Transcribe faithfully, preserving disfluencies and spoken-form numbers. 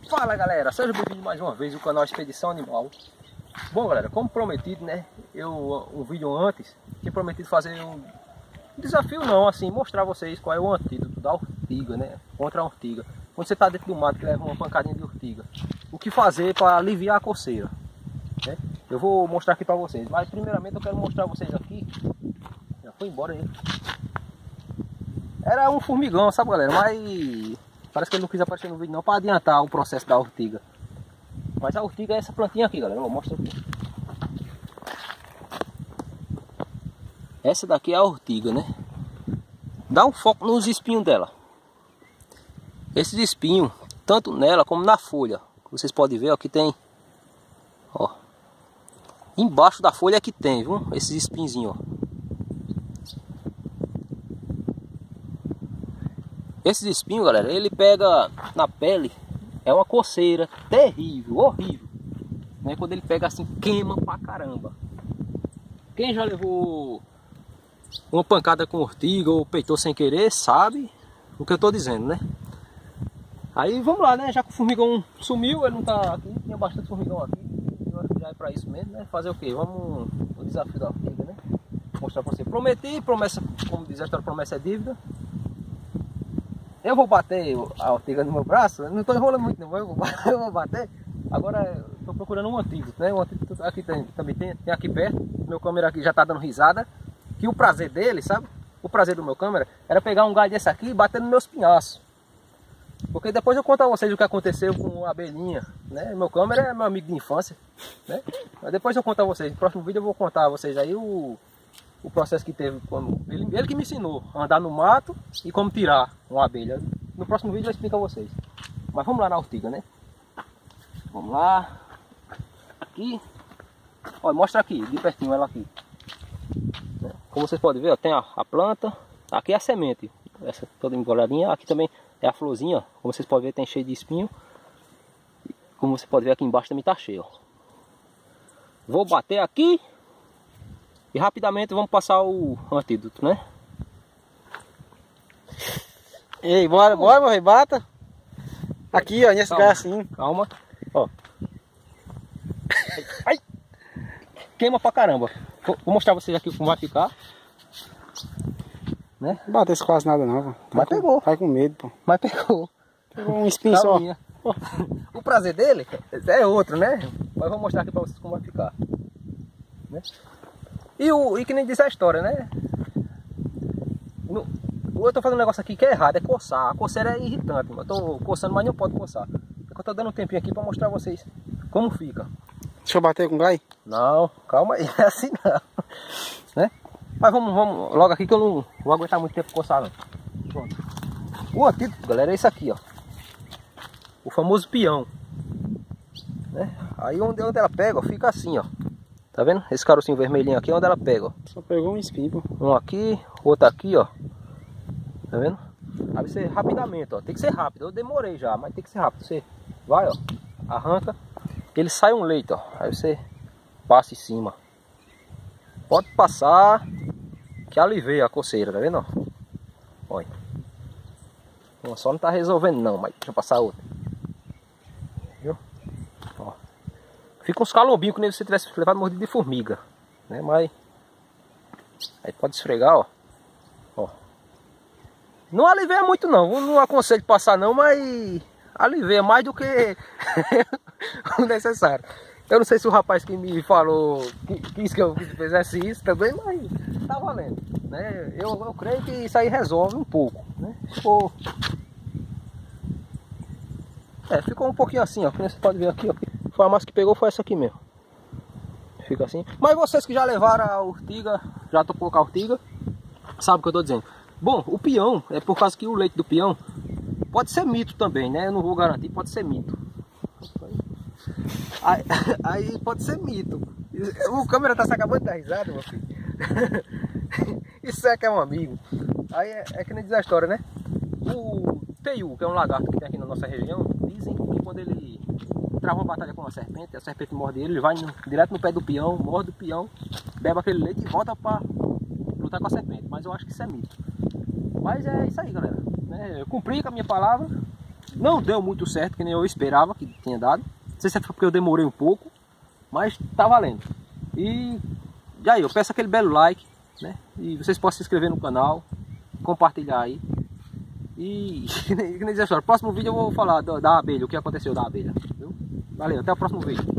Fala galera, seja bem-vindo mais uma vez ao canal Expedição Animal. Bom galera, como prometido, né, eu um vídeo antes tinha prometido fazer um desafio não, assim, mostrar a vocês qual é o antídoto da urtiga, né, contra a urtiga. Quando você está dentro do mato que leva uma pancadinha de urtiga, o que fazer para aliviar a coceira, né? Eu vou mostrar aqui para vocês, mas primeiramente eu quero mostrar a vocês aqui. Já foi embora aí. Era um formigão, sabe galera, mas parece que ele não quis aparecer no vídeo não, para adiantar o processo da urtiga. Mas a urtiga é essa plantinha aqui, galera. Eu mostro aqui. Essa daqui é a urtiga, né? Dá um foco nos espinhos dela. Esses espinhos, tanto nela como na folha, vocês podem ver, ó, que tem, ó, embaixo da folha é que tem, viu? Esses espinhos, ó. Esses espinhos, galera, ele pega na pele, é uma coceira terrível, horrível, né? Quando ele pega assim, queima pra caramba. Quem já levou uma pancada com urtiga ou peitou sem querer, sabe o que eu tô dizendo, né? Aí vamos lá, né? Já que o formigão sumiu, ele não tá aqui, tinha bastante formigão aqui, já é pra isso mesmo, né? Fazer o quê? Vamos o desafio da urtiga, né? Mostrar pra você. Prometi, promessa, como diz a história, promessa é dívida. Eu vou bater a urtiga no meu braço, não estou enrolando muito não, eu vou, eu vou bater. Agora estou procurando um antídoto, né? Um antídoto aqui tem, também tem, tem aqui perto. Meu câmera aqui já está dando risada. Que o prazer dele, sabe? O prazer do meu câmera era pegar um galho desse aqui e bater nos meus pinhaços. Porque depois eu conto a vocês o que aconteceu com a abelhinha, né? Meu câmera é meu amigo de infância, né? Mas depois eu conto a vocês, no próximo vídeo eu vou contar a vocês aí o... o processo que teve, como ele, ele que me ensinou a andar no mato e como tirar uma abelha. No próximo vídeo eu explico a vocês. Mas vamos lá na urtiga, né? Vamos lá. Aqui. Olha, mostra aqui, de pertinho ela aqui. Como vocês podem ver, ó, tem a, a planta. Aqui é a semente. Essa toda emboladinha. Aqui também é a florzinha, ó. Como vocês podem ver, tem cheio de espinho. Como você pode ver, aqui embaixo também tá cheio, ó. Vou bater aqui. E rapidamente vamos passar o antídoto, né? Ei, bora, bora, meu rei, bata. Aqui, ó, nesse lugar assim. Calma, ó. Ai. Queima pra caramba. Vou, vou mostrar pra vocês aqui como vai ficar. Né? Não batesse quase nada não, pô. Mas com, pegou. Vai com medo, pô. Mas pegou. Pegou um espinho só. O prazer dele é outro, né? Mas eu vou mostrar aqui pra vocês como vai ficar. Né? E, o, e que nem diz a história, né? No, eu tô fazendo um negócio aqui que é errado, é coçar. A coceira é irritante, eu tô coçando, mas não pode coçar. Eu tô dando um tempinho aqui pra mostrar a vocês como fica. Deixa eu bater com o gai? Não, calma aí, é assim não. Né? Mas vamos, vamos logo aqui que eu não vou aguentar muito tempo coçar não. Pronto. O antídoto, galera, é esse aqui, ó. O famoso peão. Né? Aí onde, onde ela pega, ó, fica assim, ó. Tá vendo? Esse carocinho vermelhinho aqui é onde ela pega, ó. Só pegou um espinho, pô. Um aqui, outro aqui, ó. Tá vendo? Aí você rapidamente, ó. Tem que ser rápido. Eu demorei já, mas tem que ser rápido. Você vai, ó. Arranca. Ele sai um leite, ó. Aí você passa em cima. Pode passar que alivia a coceira, tá vendo? Ó? Olha. Uma só não tá resolvendo não, mas deixa eu passar outra. Viu? Ó. Fica uns calombinhos que nem se você tivesse levado mordido de formiga, né? Mas aí pode esfregar, ó. Ó. Não alivia muito não, não aconselho passar não, mas alivia mais do que o necessário. Eu não sei se o rapaz que me falou quis que eu fizesse isso também, mas tá valendo, né? Eu, eu creio que isso aí resolve um pouco, né? Ficou... É, ficou um pouquinho assim, ó. Como você pode ver aqui, ó. Foi a massa que pegou, foi essa aqui mesmo. Fica assim. Mas vocês que já levaram a urtiga, já tocou com a urtiga, sabe o que eu tô dizendo. Bom, o peão, é por causa que o leite do peão pode ser mito também, né? Eu não vou garantir, pode ser mito. Aí, aí pode ser mito. O câmera tá se acabando de dar risada, meu filho. Isso é que é um amigo. Aí é, é que nem diz a história, né? O teiu, que é um lagarto que tem aqui na nossa região, dizem que quando ele trava uma batalha com uma serpente, a serpente morde ele, ele vai no, direto no pé do peão, morde o peão, bebe aquele leite e volta para lutar com a serpente. Mas eu acho que isso é mito. Mas é isso aí, galera. Né? Eu cumpri com a minha palavra Não deu muito certo, que nem eu esperava que tinha dado. Não sei se é porque eu demorei um pouco, mas tá valendo. E, e aí, eu peço aquele belo like, né? E vocês podem se inscrever no canal, compartilhar aí. E, que nem dizer, próximo vídeo eu vou falar da, da abelha, o que aconteceu da abelha. Viu? Valeu, até o próximo vídeo.